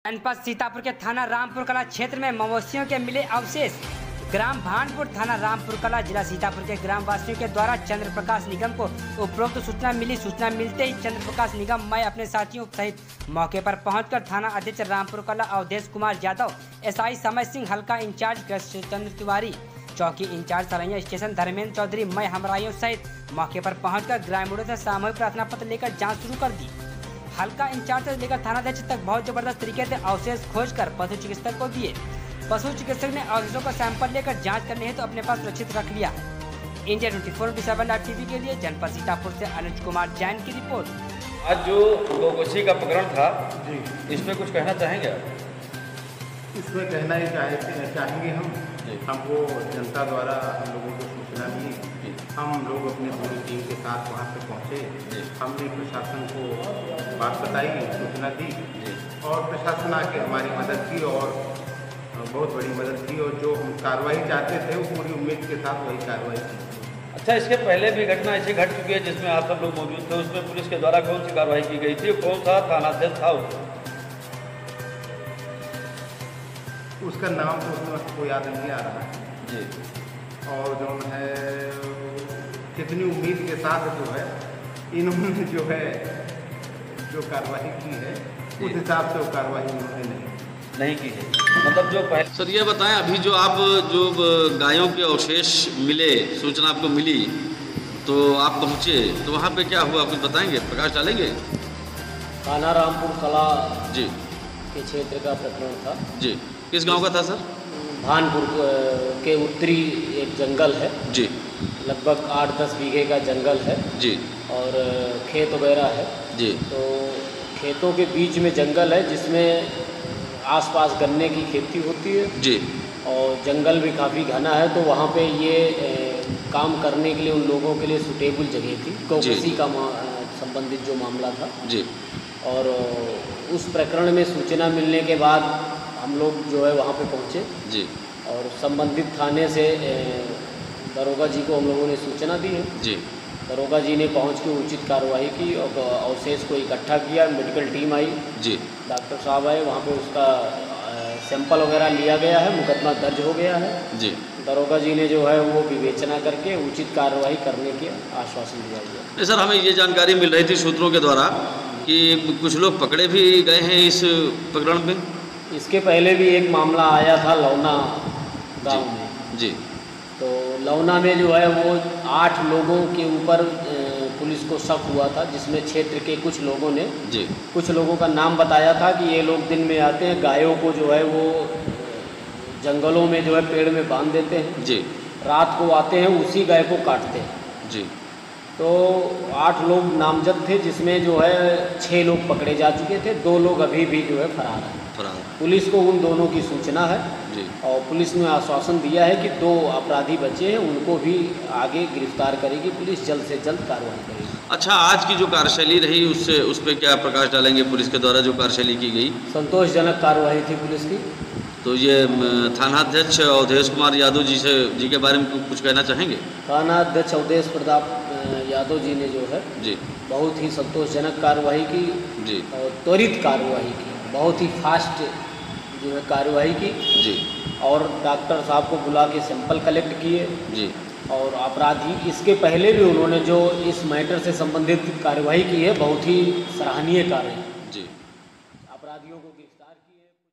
जनपद सीतापुर के थाना रामपुर कला क्षेत्र में मवेशियों के मिले अवशेष। ग्राम भानपुर थाना रामपुर कला जिला सीतापुर के ग्रामवासियों के द्वारा चंद्र प्रकाश निगम को उपरोक्त सूचना मिली। सूचना मिलते ही चंद्र प्रकाश निगम मैं अपने साथियों सहित मौके पर पहुंचकर थाना अध्यक्ष रामपुर कला अवधेश कुमार यादव, एसआई समय सिंह, हल्का इंचार्ज कृष्णचंद्र तिवारी, चौकी इंचार्ज सरैया स्टेशन धर्मेंद्र चौधरी, मैं हमराइयों सहित मौके पर पहुंचकर ग्रामीणों से सामूहिक प्रार्थना पत्र लेकर जांच शुरू कर दी। हल्का इंचार्ज से लेकर थानाध्यक्ष तक बहुत जबरदस्त तरीके से अवशेष खोजकर पशु चिकित्सक को दिए। पशु चिकित्सक ने अवशेषों का सैंपल लेकर जांच करने हेतु अपने पास सुरक्षित रख लिया। इंडिया 24/7 टीवी के लिए जनपद सीतापुर से अनुज कुमार जैन की रिपोर्ट। आज जो गोवंशी का प्रकरण था जी, इसमें कुछ कहना चाहेंगे? इसमें कहना ही चाहेंगे हमको जनता द्वारा हम लोगों को सूचना मिली, हम लोग अपनी पूरी टीम के साथ वहाँ पे पहुँचे। हमने प्रशासन को बात बताई, सूचना दी और प्रशासन आके हमारी मदद की और बहुत बड़ी मदद की, और जो हम कार्रवाई चाहते थे वो पूरी उम्मीद के साथ वही कार्रवाई की। अच्छा, इसके पहले भी घटना ऐसी घट चुकी है जिसमें आप सब लोग मौजूद थे, उसमें पुलिस के द्वारा कौन सी कार्रवाई की गई थी, कौन सा थानाध्यक्ष था उसका नाम तो उसमें हमको याद नहीं आ रहा है जी। और जो है कितनी उम्मीद के साथ जो है इन्होंने जो कार्रवाई की है उस हिसाब से वो कार्रवाई उन्होंने नहीं की है। मतलब जो पहले सर ये बताएं, अभी जो आप जो गायों के अवशेष मिले, सूचना आपको मिली तो आप पहुँचे, तो वहाँ पे क्या हुआ कुछ बताएंगे, प्रकाश डालेंगे? थाना रामपुर कला जी के क्षेत्र का प्रकरण था जी। किस गांव का था सर? भानपुर के उत्तरी एक जंगल है जी, लगभग 8-10 बीघे का जंगल है जी, और खेत वगैरह है जी। तो खेतों के बीच में जंगल है जिसमें आसपास गन्ने की खेती होती है जी, और जंगल भी काफ़ी घना है, तो वहाँ पे ये काम करने के लिए उन लोगों के लिए सूटेबल जगह थी। गोवंशी का संबंधित जो मामला था जी, और उस प्रकरण में सूचना मिलने के बाद हम लोग जो है वहाँ पे पहुँचे जी, और संबंधित थाने से दरोगा जी को हम लोगों ने सूचना दी है जी। दरोगा जी ने पहुँच के उचित कार्रवाई की और अवशेष को इकट्ठा किया। मेडिकल टीम आई जी, डॉक्टर साहब आए, वहाँ पे उसका सैंपल वगैरह लिया गया है, मुकदमा दर्ज हो गया है जी। दरोगा जी ने जो है वो विवेचना करके उचित कार्रवाई करने के आश्वासन दिया गया। नहीं सर, हमें ये जानकारी मिल रही थी सूत्रों के द्वारा कि कुछ लोग पकड़े भी गए हैं इस प्रकरण में। इसके पहले भी एक मामला आया था लौना गांव में जी, तो लौना में जो है वो 8 लोगों के ऊपर पुलिस को शक हुआ था, जिसमें क्षेत्र के कुछ लोगों ने जी, कुछ लोगों का नाम बताया था कि ये लोग दिन में आते हैं, गायों को जो है वो जंगलों में जो है पेड़ में बांध देते हैं जी, रात को आते हैं उसी गाय को काटते हैं जी। तो 8 लोग नामजद थे, जिसमें जो है 6 लोग पकड़े जा चुके थे, 2 लोग अभी भी जो है फरार हैं। पुलिस को उन दोनों की सूचना है जी, और पुलिस ने आश्वासन दिया है कि 2 अपराधी बचे हैं, उनको भी आगे गिरफ्तार करेगी पुलिस, जल्द से जल्द कार्रवाई करेगी। अच्छा, आज की जो कार्यशैली रही उससे उस पर क्या प्रकाश डालेंगे? पुलिस के द्वारा जो कार्यशैली की गई संतोषजनक कार्रवाई थी पुलिस की। तो ये थानाध्यक्ष अवधेश कुमार यादव जी के बारे में कुछ कहना चाहेंगे? थानाध्यक्ष अवधेश प्रताप यादव जी ने जो है जी बहुत ही संतोषजनक कार्रवाई की जी, और त्वरित कार्रवाई की, बहुत ही फास्ट जो है कार्रवाई की जी, और डॉक्टर साहब को बुला के सैंपल कलेक्ट किए जी, और अपराधी इसके पहले भी उन्होंने जो इस मैटर से संबंधित कार्रवाई की है, बहुत ही सराहनीय कार्य है जी। अपराधियों को गिरफ्तार किए।